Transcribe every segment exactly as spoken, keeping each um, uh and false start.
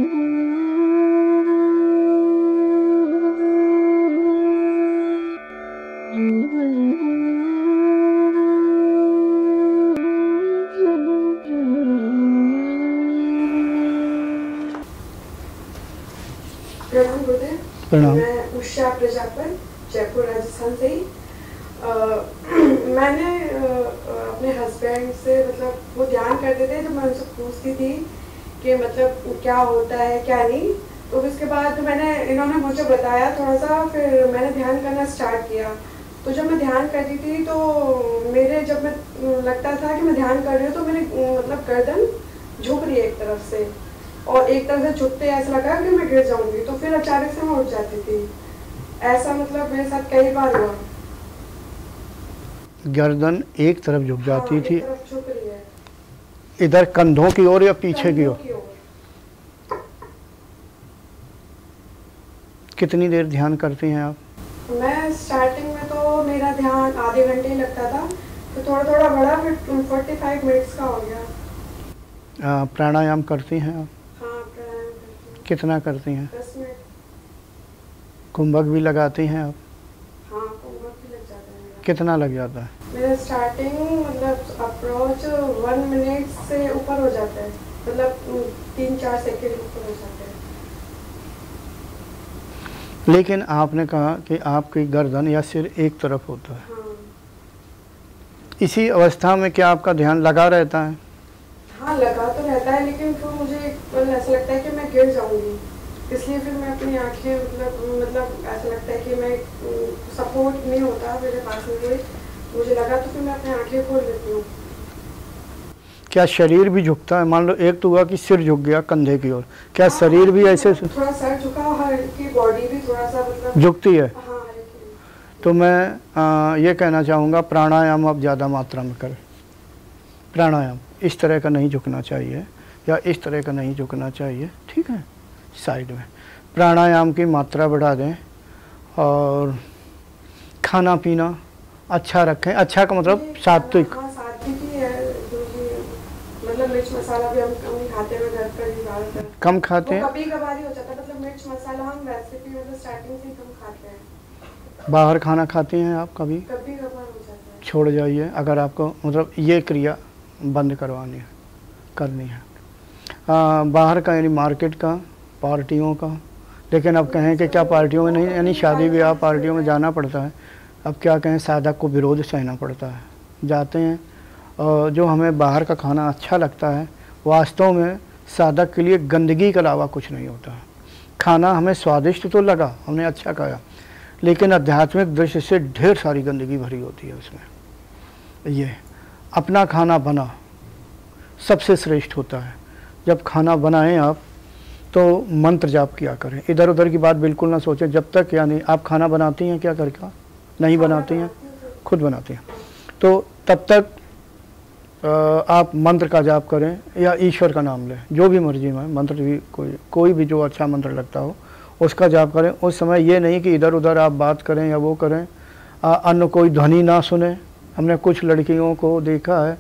प्रणाम। मैं उषा प्रजापति, जयपुर राजस्थान से ही। आ, मैंने आ, अपने हस्बैंड से मतलब वो ध्यान करते थे, तो मैं उनसे पूछती थी कि मतलब क्या होता है क्या नहीं। तो उसके बाद मैंने इन्होंने मुझे बताया थोड़ा सा, फिर मैंने ध्यान करना स्टार्ट किया। तो जब मैं ध्यान करती थी तो मेरे जब मैं लगता था कि मैं ध्यान कर रही हूँ तो मेरे मतलब गर्दन झुक रही है एक तरफ से, और एक तरफ से झुकते ऐसा लगा कि मैं गिर जाऊंगी, तो फिर अचानक से मैं उठ जाती थी। ऐसा मतलब मेरे साथ कई बार हुआ। गर्दन एक तरफ झुक जाती हाँ, थी। एक तरफ झुक रही है। इधर कंधों की ओर या पीछे की ओर? कितनी देर ध्यान करती हैं आप? मैं स्टार्टिंग में तो मेरा ध्यान आधे घंटे ही लगता था, फिर थोड़ा थोड़ा बढ़ा, फिर पैंतालीस मिनट्स का हो गया। प्राणायाम करती हैं आप? हाँ, प्राणायाम करती हूँ। कितना करती हैं? दस मिनट। कुंभक भी लगाती हैं आप? हाँ, कुंभक भी लग जाता है मेरा। कितना लग जाता है? मेरा स्टार्टिंग मतलब अप्रोच वन मिनट से ऊपर हो जाता है, मतलब तीन चार सेकंड ऊपर हो जाता है। लेकिन आपने कहा कि आपकी गर्दन या सिर एक तरफ होता है। हाँ। इसी अवस्था में क्या आपका ध्यान लगा रहता है? हाँ, लगा तो रहता है, लेकिन फिर मुझे ऐसा लगता है कि मैं गिर जाऊंगी, इसलिए फिर मैं अपनी आंखें मतलब मतलब ऐसा लगता है कि मैं सपोर्ट नहीं होता मेरे पास में कोई, मुझे लगा तो फिर मैं अपनी आंखें खोल लेती हूँ। क्या शरीर भी झुकता है? मान लो एक तो हुआ कि सिर झुक गया कंधे की ओर, क्या हाँ, शरीर भी ऐसे थोड़ा सर झुका, हल्की बॉडी भी थोड़ा सा मतलब झुकती है? हाँ। तो मैं आ, ये कहना चाहूँगा प्राणायाम आप ज़्यादा मात्रा में करें। प्राणायाम इस तरह का नहीं झुकना चाहिए या इस तरह का नहीं झुकना चाहिए, ठीक है। साइड में प्राणायाम की मात्रा बढ़ा दें और खाना पीना अच्छा रखें। अच्छा का मतलब सात्विक। हाँ, सात्विक ही है, मतलब मिर्च मसाला भी हम कम ही खाते हैं, घर पर ही ज़्यादातर कम खाते हैं। कभी कभार ही हो जाता है, मतलब मिर्च मसाला हम वैसे भी मतलब स्टार्टिंग से ही कम खाते हैं। बाहर खाना खाती हैं आप कभी? कभी कभार हो जाता है। छोड़ जाइए अगर आपको मतलब ये क्रिया बंद करवानी है, करनी है। आ, बाहर का यानी मार्केट का, पार्टियों का। लेकिन अब कहें कि क्या पार्टियों में नहीं, यानी शादी ब्याह पार्टियों में जाना पड़ता है। अब क्या कहें, साधक को विरोध सहना पड़ता है, जाते हैं। और जो हमें बाहर का खाना अच्छा लगता है, वास्तव में साधक के लिए गंदगी के अलावा कुछ नहीं होता है। खाना हमें स्वादिष्ट तो लगा, हमने अच्छा खाया, लेकिन आध्यात्मिक दृष्टि से ढेर सारी गंदगी भरी होती है उसमें। ये अपना खाना बना सबसे श्रेष्ठ होता है। जब खाना बनाएं आप तो मंत्र जाप किया करें, इधर उधर की बात बिल्कुल ना सोचें। जब तक यानी आप खाना बनाती हैं क्या करके? नहीं बनाती हैं, खुद बनाती हैं, तो तब तक आप मंत्र का जाप करें या ईश्वर का नाम लें, जो भी मर्जी में मंत्र भी, कोई कोई भी जो अच्छा मंत्र लगता हो उसका जाप करें। उस समय ये नहीं कि इधर उधर आप बात करें या वो करें, अन्य कोई ध्वनि ना सुने। हमने कुछ लड़कियों को देखा है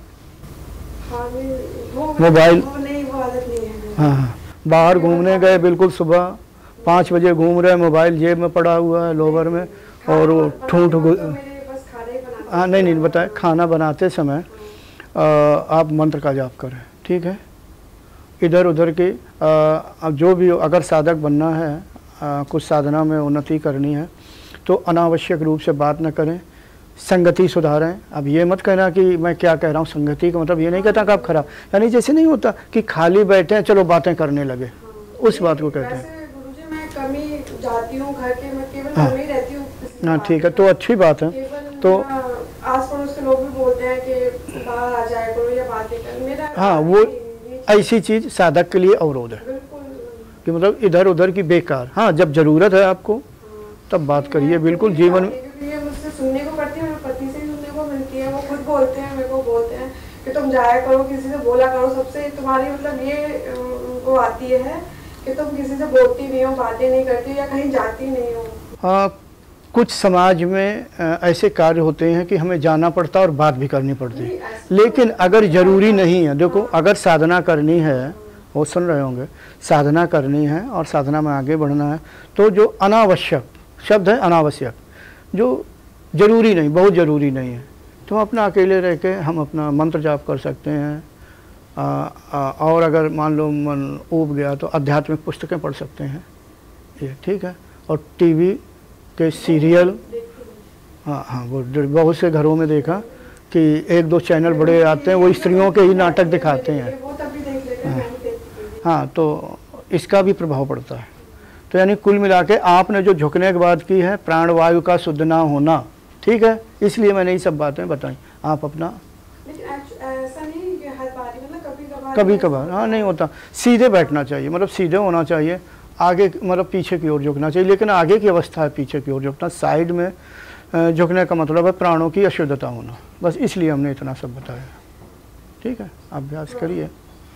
मोबाइल, हाँ हाँ, बाहर घूमने गए, बिल्कुल सुबह पाँच बजे घूम रहे, मोबाइल जेब में पड़ा हुआ है लोवर में, और वो ठूठ हाँ नहीं नहीं बताए। खाना बनाते समय आ, आप मंत्र का जाप करें, ठीक है। इधर उधर के अब जो भी हो, अगर साधक बनना है, आ, कुछ साधना में उन्नति करनी है, तो अनावश्यक रूप से बात न करें, संगति सुधारें। अब ये मत कहना कि मैं क्या कह रहा हूँ, संगति का मतलब ये नहीं कहता कि आप खराब, यानी जैसे नहीं होता कि खाली बैठे हैं चलो बातें करने लगे, उस बात को कहते हैं। गुरुजी मैं कम ही जाती हूँ घर के, मैं केवल घर में ही रहती हूँ। हाँ ठीक है, तो अच्छी बात है। तो आस पड़ोस के लोग भी बोलते हैं कि बाहर आ जाए करो या बातें कर, मेरा हाँ वो ऐसी चीज़ साधक के लिए अवरोध है कि मतलब इधर उधर की बेकार। हाँ जब ज़रूरत है आपको तब बात करिए, बिल्कुल जीवन में। ये मुझसे सुनने को पड़ती है, पति से ही सुनने को मिलती है, वो खुद बोलते हैं, मेरे को बोलते हैं कि तुम जाया करो, किसी से बोला करो, सबसे तुम्हारी मतलब ये वो आती है कि तुम किसी से बोलती नहीं हो, बातें नहीं करती हो या कहीं जाती नहीं हो। हाँ, कुछ समाज में ऐसे कार्य होते हैं कि हमें जाना पड़ता है और बात भी करनी पड़ती है, लेकिन अगर ज़रूरी नहीं है, देखो अगर साधना करनी है, वो सुन रहे होंगे, साधना करनी है और साधना में आगे बढ़ना है। तो जो अनावश्यक शब्द है, अनावश्यक, जो ज़रूरी नहीं, बहुत ज़रूरी नहीं है, तो हम अपना अकेले रह के हम अपना मंत्र जाप कर सकते हैं। आ, आ, और अगर मान लो मन ऊब गया तो आध्यात्मिक पुस्तकें पढ़ सकते हैं, ये ठीक है। और टीवी के सीरियल, हाँ हाँ वो बहुत से घरों में देखा कि एक दो चैनल बड़े आते हैं, वो स्त्रियों के ही नाटक दिखाते हैं। हाँ, हाँ तो इसका भी प्रभाव पड़ता है। तो यानी कुल मिला के आपने जो झुकने की बात की है, प्राणवायु का शुद्ध ना होना, ठीक है, इसलिए मैंने ये सब बातें बताई। आप अपना ऐसा नहीं कि हर बारी, मतलब कभी कभार कभी कभार हाँ नहीं होता, सीधे बैठना चाहिए, मतलब सीधे होना चाहिए, आगे मतलब पीछे की ओर झुकना चाहिए, लेकिन आगे की अवस्था है पीछे की ओर झुकना। साइड में झुकने का मतलब है प्राणों की अशुद्धता होना, बस इसलिए हमने इतना सब बताया, ठीक है। अभ्यास करिए।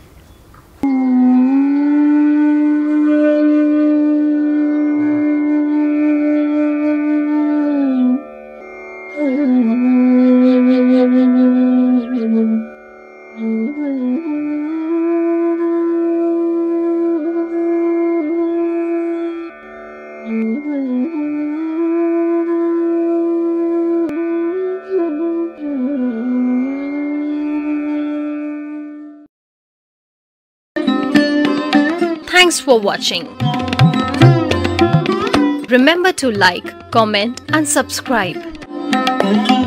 Thanks for watching. Remember to like, comment and subscribe.